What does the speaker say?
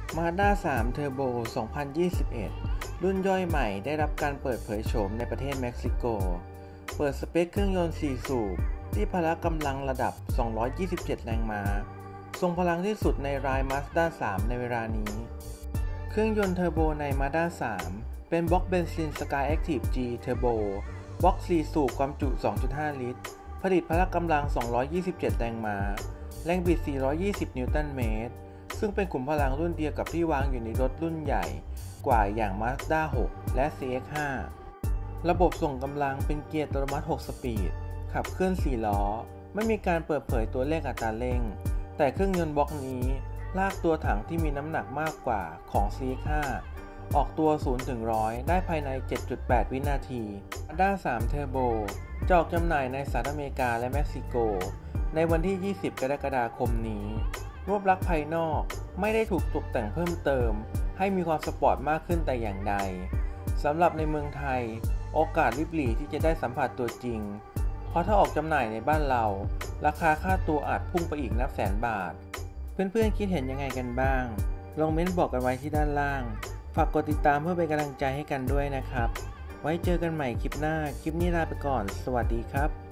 Mazda 3 Turbo 2021 รุ่นย่อยใหม่ได้รับการเปิดเผยโฉมในประเทศเม็กซิโก เปิดสเปคเครื่องยนต์ 4 สูบที่พละกำลังระดับ 227 แรงม้า ทรงพลังที่สุดในราย Mazda 3 ในเวลานี้ เครื่องยนต์เทอร์โบใน Mazda 3 เป็นบล็อกเบนซิน Skyactiv G Turbo บล็อก 4 สูบความจุ 2.5 ลิตร ผลิตพละกำลัง 227 แรงม้า แรงบิด 420 นิวตันเมตร ซึ่งเป็นขุมพลังรุ่นเดียวกับที่วางอยู่ในรถรุ่นใหญ่กว่าอย่าง Mazda 6 และ CX-5 ระบบส่งกำลังเป็นเกียร์อัตโนมัติ 6 สปีด ขับเคลื่อน 4 ล้อ ไม่มีการเปิดเผยตัวเลขอัตราเร่ง แต่เครื่องยนต์บล็อกนี้ลากตัวถังที่มีน้ำหนักมากกว่าของ CX-5 ออกตัว 0-100 ได้ภายใน 7.8 วินาที Mazda 3 Turbo จะออกจำหน่ายในสหรัฐอเมริกาและเม็กซิโกในวันที่ 20 กรกฎาคมนี้รูปลักษณ์ภายนอกไม่ได้ถูกตกแต่งเพิ่มเติมให้มีความสปอร์ตมากขึ้นแต่อย่างใดสำหรับในเมืองไทยโอกาสริบหรี่ที่จะได้สัมผัสตัวจริงเพราะถ้าออกจำหน่ายในบ้านเราราคาค่าตัวอาจพุ่งไปอีกนับแสนบาทเพื่อนๆคิดเห็นยังไงกันบ้างลองเม้นบอกกันไว้ที่ด้านล่างฝากกดติดตามเพื่อเป็นกำลังใจให้กันด้วยนะครับไว้เจอกันใหม่คลิปหน้าคลิปนี้ลาไปก่อนสวัสดีครับ